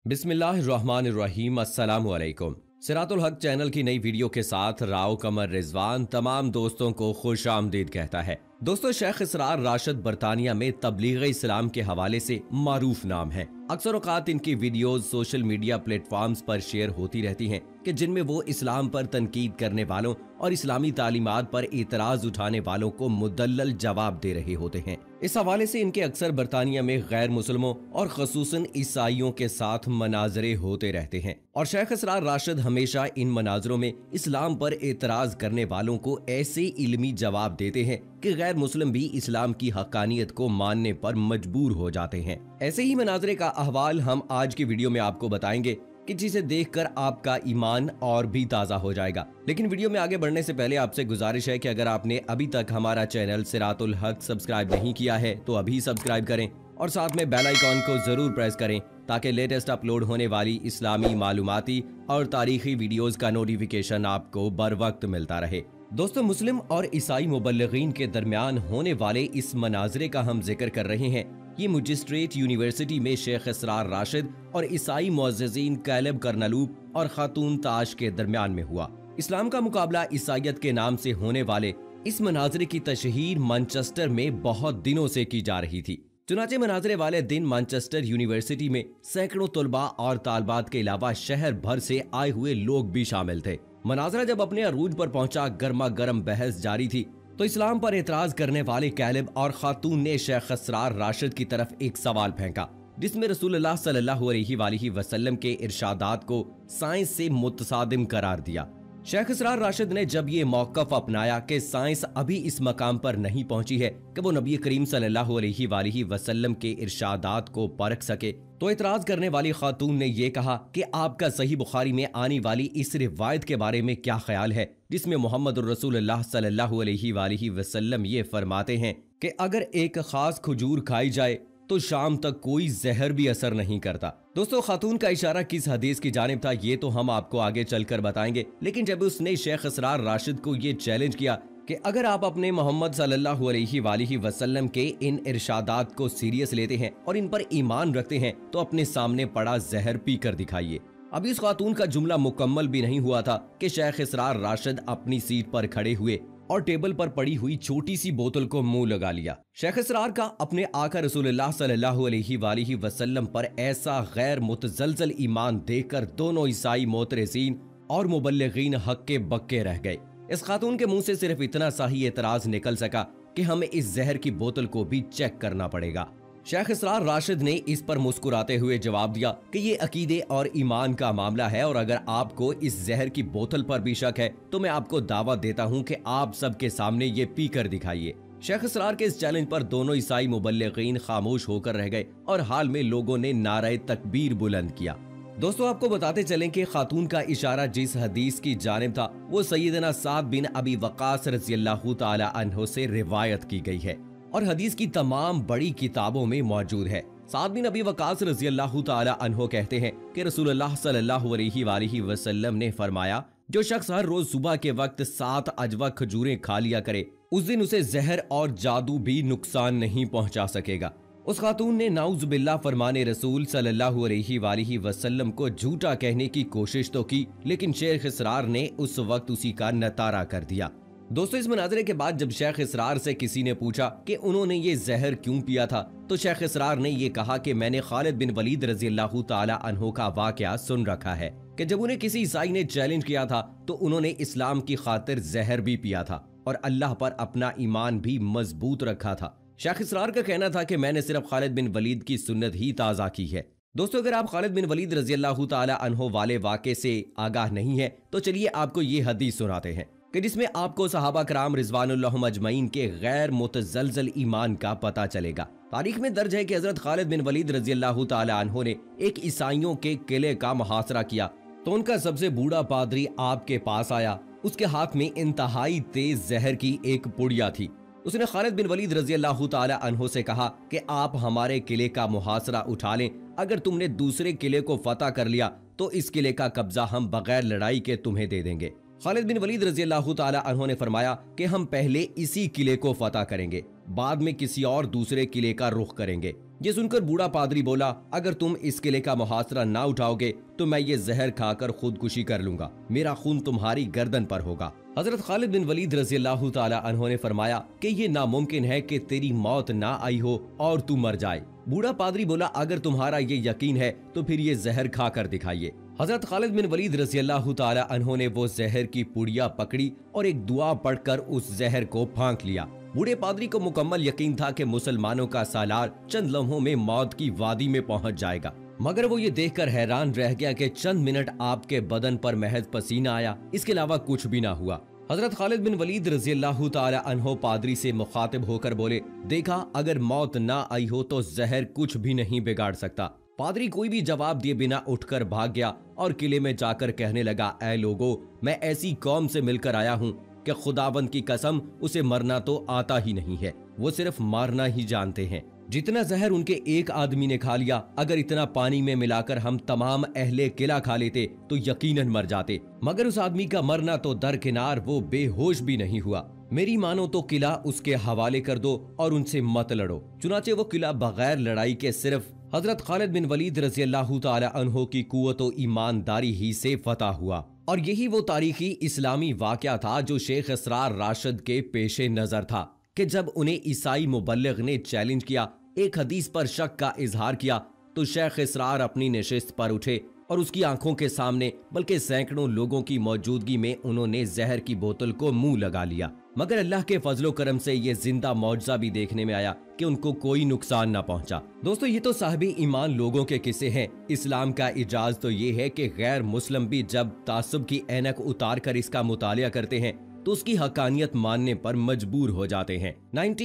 बिस्मिल्लाहिर्रहमानिर्रहीम। अस्सलामु अलैकुम। सिरातुल हक चैनल की नई वीडियो के साथ राव कमर रिजवान तमाम दोस्तों को खुश आमदीद कहता है। दोस्तों, शेख इसरार राशिद बरतानिया में तबलीग इस्लाम के हवाले से मारूफ नाम है। अक्सर औकात इनकी वीडियोज सोशल मीडिया प्लेटफॉर्म्स पर शेयर होती रहती हैं कि जिनमें वो इस्लाम पर तनकीद करने वालों और इस्लामी तालीमात पर एतराज उठाने वालों को मुदल्लल जवाब दे रहे होते हैं। इस हवाले से इनके अक्सर बरतानिया में गैर मुसलमों और खसूसन ईसाइयों के साथ मनाजरे होते रहते हैं और शेख इसरार राशिद हमेशा इन मनाजरों में इस्लाम पर एतराज करने वालों को ऐसे इल्मी जवाब देते हैं कि गैर मुस्लिम भी इस्लाम की हक्कानियत को मानने पर मजबूर हो जाते हैं। ऐसे ही मनाजरे का अहवाल हम आज की वीडियो में आपको बताएंगे कि जिसे देखकर आपका ईमान और भी ताज़ा हो जाएगा। लेकिन वीडियो में आगे बढ़ने से पहले आपसे गुजारिश है कि अगर आपने अभी तक हमारा चैनल सिरातुल हक सब्सक्राइब नहीं किया है तो अभी सब्सक्राइब करें और साथ में बेल आइकॉन को जरूर प्रेस करें ताकि लेटेस्ट अपलोड होने वाली इस्लामी मालूमाती और तारीखी वीडियोस का नोटिफिकेशन आपको बर वक्त मिलता रहे। दोस्तों, मुस्लिम और ईसाई मुबल्लिगीन के दरमियान होने वाले इस मनाजरे का हम जिक्र कर रहे हैं। ये मैजिस्ट्रेट यूनिवर्सिटी में शेख इसरार राशिद और ईसाई मुअज़्ज़िज़ीन कैलेब कर्नलूब और खातून ताश के दरमियान में हुआ। इस्लाम का मुकाबला ईसाइयत के नाम से होने वाले इस मनाजरे की तशहीर मैनचेस्टर में बहुत दिनों से की जा रही थी। चुनाचे मनाजरे वाले दिन मैनचेस्टर यूनिवर्सिटी में सैकड़ों तुलबा और तालबात के अलावा शहर भर से आए हुए लोग भी शामिल थे। मनाजरा जब अपने अरूज पर पहुंचा, गर्मा गर्म बहस जारी थी तो इस्लाम पर एतराज करने वाले कैलेब और खातून ने शेख इसरार राशिद की तरफ एक सवाल फेंका जिसमें रसूलुल्लाह सल्लल्लाहु अलैहि वसल्लम के इरशादात को साइंस से मुतसादिम करार दिया। शेख इसरार राशिद ने जब ये मौकफ अपनाया कि साइंस अभी इस मकाम पर नहीं पहुंची है कि वो नबी करीम सल्लल्लाहु अलैहि वसल्लम के इरशादात को परख सके, तो एतराज करने वाली खातून ने ये कहा कि आपका सही बुखारी में आने वाली इस रिवायत के बारे में क्या ख्याल है जिसमें मोहम्मद रसूलुल्लाह सल्लल्लाहु अलैहि वसल्लम ये फरमाते हैं कि अगर एक खास खजूर खाई जाए तो शाम तक कोई जहर भी असर नहीं करता। दोस्तों, खातून का इशारा किस हदीस की जानिब था ये तो हम आपको आगे चलकर बताएंगे, लेकिन जब उसने शेख इसरार राशिद को ये चैलेंज किया कि अगर आप अपने मोहम्मद सल्लल्लाहु अलैहि वसल्लम के इन इरशादात को सीरियस लेते हैं और इन पर ईमान रखते हैं तो अपने सामने पड़ा जहर पी कर दिखाइए। अभी इस खातून का जुमला मुकम्मल भी नहीं हुआ था कि शेख इसरार राशिद अपनी सीट पर खड़े हुए और टेबल पर पड़ी हुई छोटी सी बोतल को मुंह लगा लिया। शेख इसरार का अपने आका रसूलुल्लाह सल्लल्लाहु अलैहि वसल्लम पर ऐसा गैर मुतजलजल ईमान देखकर दोनों ईसाई मोतरजीन और मुबल्लिगीन हक्के बक्के रह गए। इस खातून के मुंह से सिर्फ इतना सा ही एतराज निकल सका कि हमें इस जहर की बोतल को भी चेक करना पड़ेगा। शेख इसरार राशिद ने इस पर मुस्कुराते हुए जवाब दिया कि ये अकीदे और ईमान का मामला है और अगर आपको इस जहर की बोतल पर भी शक है तो मैं आपको दावा देता हूँ कि आप सबके सामने ये पी कर दिखाइए। शेख इसरार के इस चैलेंज पर दोनों ईसाई मुबल्लिगीन खामोश होकर रह गए और हाल में लोगों ने नारे तकबीर बुलंद किया। दोस्तों, आपको बताते चलें कि खातून का इशारा जिस हदीस की जानिब था वो सैयदना साद बिन अबी वक़ास रज़ियल्लाहु ताला अन्हु से रिवायत की गई है और हदीस की तमाम बड़ी किताबों में मौजूद है। साद बिन अबी वक़ास रज़ियल्लाहु ताला अन्हु कहते हैं कि रसूलुल्लाह सल्लल्लाहु अलैहि वसल्लम ने फरमाया, जो शख्स हर रोज सुबह के वक्त 7 अजवा खजूरें खा लिया करे उस दिन उसे जहर और जादू भी नुकसान नहीं पहुंचा सकेगा। उस खातून ने नाउज़ुबिल्लाह फरमाने रसूल सल्लल्लाहु अलैहि वसल्लम को झूठा कहने की कोशिश तो की, लेकिन शेख इसरार ने उस वक्त उसी का नतारा कर दिया। दोस्तों, इस मनाजरे के बाद जब शेख इसरार से किसी ने पूछा कि उन्होंने ये जहर क्यों पिया था तो शेख इसरार ने ये कहा कि मैंने खालिद बिन वलीद रज़ियल्लाहु ताला अन्हु का वाकया सुन रखा है कि जब उन्हें किसी ईसाई ने चैलेंज किया था तो उन्होंने इस्लाम की खातिर जहर भी पिया था और अल्लाह पर अपना ईमान भी मजबूत रखा था। शेख इसरार का कहना था कि मैंने सिर्फ खालिद बिन वलीद की सुन्नत ही ताज़ा की है। दोस्तों, अगर आप खालिद बिन वलीद रज़ियल्लाहु ताला अन्हु वाले वाक़े से आगाह नहीं है तो चलिए आपको ये हदीस सुनाते हैं कि जिसमें आपको सहाबा कराम रिज़वानुल्लाहुम अजमईन के गैर मुतजलजल ईमान का पता चलेगा। तारीख में दर्ज है कि हजरत खालिद बिन वलीद रज़ियल्लाहु ताला अन्हु ने एक ईसाइयों के किले का मुहासरा किया तो उनका सबसे बूढ़ा पादरी आपके पास आया। उसके हाथ में इंतहाई तेज जहर की एक पुड़िया थी। उसने खालिद बिन वलीद रज़ियल्लाहु ताला अन्हु से कहा कि आप हमारे किले का मुहासरा उठा लें, अगर तुमने दूसरे किले को फतह कर लिया तो इस किले का कब्जा हम बगैर लड़ाई के तुम्हें दे देंगे। खालिद बिन वलीद रज़ियल्लाहु ताला अन्हु ने फरमाया कि हम पहले इसी किले को फतह करेंगे, बाद में किसी और दूसरे किले का रुख करेंगे। ये सुनकर बूढ़ा पादरी बोला, अगर तुम इस किले का मुहासरा ना उठाओगे तो मैं ये जहर खाकर खुदकुशी कर लूंगा, मेरा खून तुम्हारी गर्दन पर होगा। हजरत खालिद बिन वलीद रज़ी अल्लाह ताला अन्हु ने फरमाया कि ये नामुमकिन है कि तेरी मौत ना आई हो और तू मर जाए। बूढ़ा पादरी बोला, अगर तुम्हारा ये यकीन है तो फिर ये जहर खाकर दिखाइए। हजरत खालिद बिन वलीद रज़ी अल्लाह ताला अन्हु ने वो जहर की पुड़िया पकड़ी और एक दुआ पढ़कर उस जहर को फांक लिया। बूढ़े पादरी को मुकम्मल यकीन था कि मुसलमानों का सालार चंद लम्हों में मौत की वादी में पहुंच जाएगा, मगर वो ये देखकर हैरान रह गया कि चंद मिनट आपके बदन पर महज पसीना आया, इसके अलावा कुछ भी ना हुआ। हजरत खालिद बिन वलीद रज़ी अल्लाह ताला अन्हु पादरी से मुखातिब होकर बोले, देखा, अगर मौत ना आई हो तो जहर कुछ भी नहीं बिगाड़ सकता। पादरी कोई भी जवाब दिए बिना उठकर भाग गया और किले में जाकर कहने लगा, ऐ लोगो, मैं ऐसी कौम से मिलकर आया हूँ कि खुदावंद की कसम उसे मरना तो आता ही नहीं है, वो सिर्फ मारना ही जानते हैं। जितना जहर उनके एक आदमी ने खा लिया, अगर इतना पानी में मिलाकर हम तमाम अहले किला खा लेते तो यकीनन मर जाते, मगर उस आदमी का मरना तो दरकिनार, वो बेहोश भी नहीं हुआ। मेरी मानो तो किला उसके हवाले कर दो और उनसे मत लड़ो। चुनाचे वो किला बगैर लड़ाई के सिर्फ हजरत खालिद बिन वलीद रज़ी अल्लाह ताला अन्हु की कुव्वत और ईमानदारी ही से फतह हुआ। और यही वो तारीखी इस्लामी वाकया था जो शेख इसरार राशिद के पेशे नजर था कि जब उन्हें ईसाई मुबल्लिग ने चैलेंज किया, एक हदीस पर शक का इजहार किया, तो शेख इसरार अपनी नशिस्त पर उठे और उसकी आंखों के सामने बल्कि सैकड़ों लोगों की मौजूदगी में उन्होंने जहर की बोतल को मुंह लगा लिया। मगर अल्लाह के फजलो करम से ये जिंदा मौजज़ा भी देखने में आया कि उनको कोई नुकसान न पहुंचा। दोस्तों, ये तो साहिबी ईमान लोगों के किस्से हैं। इस्लाम का इजाज तो ये है कि गैर मुस्लिम भी जब तासुब की ऐनक उतार कर इसका मुतालिया करते हैं तो उसकी हकानियत मानने पर मजबूर हो जाते हैं।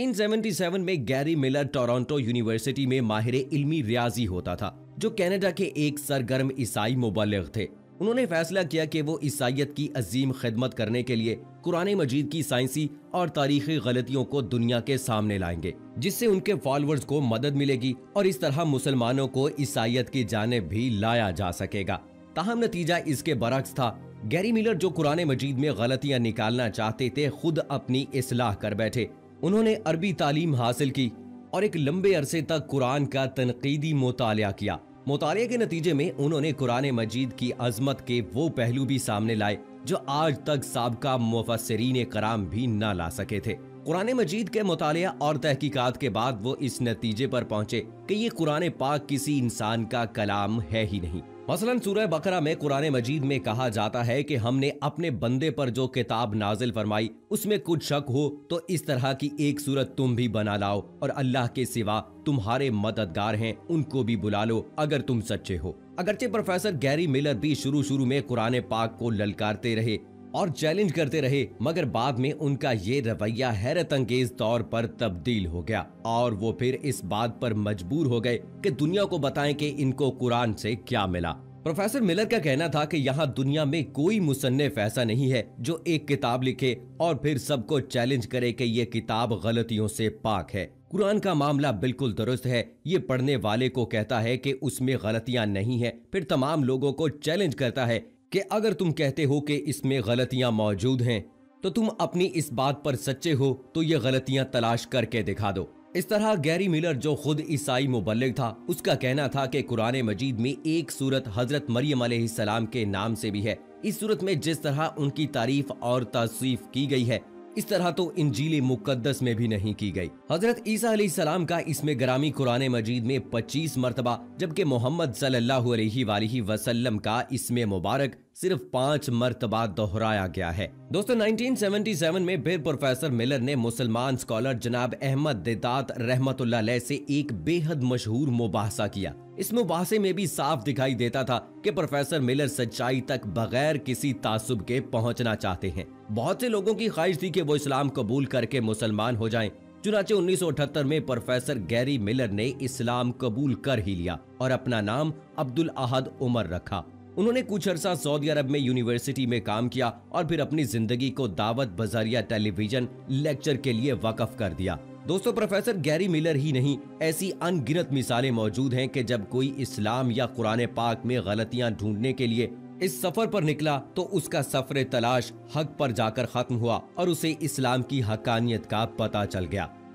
1977 में गैरी मिलर टोरंटो यूनिवर्सिटी में माहिर इल्मी रियाजी होता था, जो कनाडा के एक सरगर्म ईसाई मुबल्लिग थे। उन्होंने फैसला किया कि वो ईसाइयत की अजीम खिदमत करने के लिए कुरान मजीद की साइंसी और तारीखी गलतियों को दुनिया के सामने लाएंगे, जिससे उनके फॉलोअर्स को मदद मिलेगी और इस तरह मुसलमानों को ईसाइयत की जानिब भी लाया जा सकेगा। ताहम नतीजा इसके बरक्स था। गैरी मिलर, जो कुरान मजीद में गलतियां निकालना चाहते थे, खुद अपनी इस्लाह कर बैठे। उन्होंने अरबी तालीम हासिल की और एक लंबे अरसे तक कुरान का तनकीदी मुतालिया किया। मुतालिया के नतीजे में उन्होंने कुरान मजीद की अजमत के वो पहलू भी सामने लाए जो आज तक साबका मुफस्सिरीन कराम भी न ला सके थे। कुरान मजीद के मुतालिया और तहकीकात के बाद वो इस नतीजे पर पहुंचे कि ये कुरान पाक किसी इंसान का कलाम है ही नहीं। मसलन सूरह बकरा में कुरान मजीद में कहा जाता है कि हमने अपने बंदे पर जो किताब नाजिल फरमाई उसमें कुछ शक हो तो इस तरह की एक सूरत तुम भी बना लाओ और अल्लाह के सिवा तुम्हारे मददगार हैं उनको भी बुला लो अगर तुम सच्चे हो। अगरचे प्रोफेसर गैरी मिलर भी शुरू में कुरान पाक को ललकारते रहे और चैलेंज करते रहे, मगर बाद में उनका ये रवैया हैरत अंगेज तौर पर तब्दील हो गया और वो फिर इस बात पर मजबूर हो गए कि दुनिया को बताएं कि इनको कुरान से क्या मिला। प्रोफेसर मिलर का कहना था कि यहाँ दुनिया में कोई मुसन्निफ ऐसा नहीं है जो एक किताब लिखे और फिर सबको चैलेंज करे कि ये किताब गलतियों से पाक है। कुरान का मामला बिल्कुल दुरुस्त है, ये पढ़ने वाले को कहता है कि उसमें गलतियां नहीं है, फिर तमाम लोगों को चैलेंज करता है कि अगर तुम कहते हो कि इसमें गलतियां मौजूद हैं तो तुम अपनी इस बात पर सच्चे हो तो ये गलतियां तलाश करके दिखा दो। इस तरह गैरी मिलर, जो खुद ईसाई मुबल्लिग था, उसका कहना था कि कुरान मजीद में एक सूरत हजरत मरियम अलैहिस्सलाम के नाम से भी है। इस सूरत में जिस तरह उनकी तारीफ और तौसीफ की गई है इस तरह तो इंजील मुकद्दस में भी नहीं की गई। हजरत ईसा अलैहिस्सलाम का इसमें ग्रामी कुरान मजीद में 25 मरतबा, जबकि मोहम्मद सल्लल्लाहु अलैहि वसल्लम का इसमें मुबारक सिर्फ 5 मरतबा दोहराया गया है। दोस्तों, 1977 में फिर प्रोफेसर मिलर ने मुसलमान स्कॉलर जनाब अहमद दिदात रहमतुल्लाह अलैह से एक बेहद मशहूर मुबाहसा किया। इस मुबाहसे में भी साफ दिखाई देता था कि प्रोफेसर मिलर सच्चाई तक बगैर किसी तासुब के पहुंचना चाहते हैं। बहुत से लोगों की ख्वाहिश थी कि वो इस्लाम कबूल करके मुसलमान हो जाएं। चुनाचे 1978 में प्रोफेसर गैरी मिलर ने इस्लाम कबूल कर ही लिया और अपना नाम अब्दुल अहद उमर रखा। उन्होंने कुछ अरसा सऊदी अरब में यूनिवर्सिटी में काम किया और फिर अपनी जिंदगी को दावत बजरिया टेलीविजन लेक्चर के लिए वक्फ कर दिया। दोस्तों, प्रोफेसर गैरी मिलर ही नहीं, ऐसी अनगिनत मिसालें मौजूद हैं कि जब कोई इस्लाम या कुरान पाक में गलतियां ढूंढने के लिए इस सफर पर निकला तो उसका सफर तलाश हक पर जाकर खत्म हुआ और उसे इस्लाम की हकानियत का पता चल गया।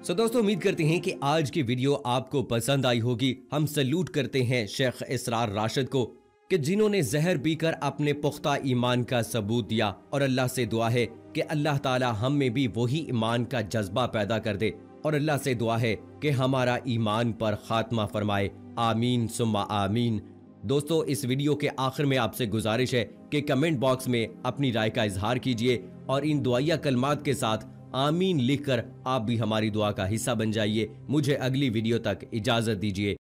दोस्तों उम्मीद करते हैं कि आज की वीडियो आपको पसंद आई होगी। हम सैल्यूट करते हैं शेख इसरार राशिद को कि जिन्होंने जहर पीकर अपने पुख्ता ईमान का सबूत दिया, और अल्लाह से दुआ है कि अल्लाह ताला हम में भी वही ईमान का जज्बा पैदा कर दे, और अल्लाह से दुआ है कि हमारा ईमान पर खात्मा फरमाए। आमीन सुम्मा आमीन। दोस्तों इस वीडियो के आखिर में आपसे गुजारिश है कि कमेंट बॉक्स में अपनी राय का इजहार कीजिए और इन दुआया कलमात के साथ आमीन लिखकर आप भी हमारी दुआ का हिस्सा बन जाइए। मुझे अगली वीडियो तक इजाजत दीजिए।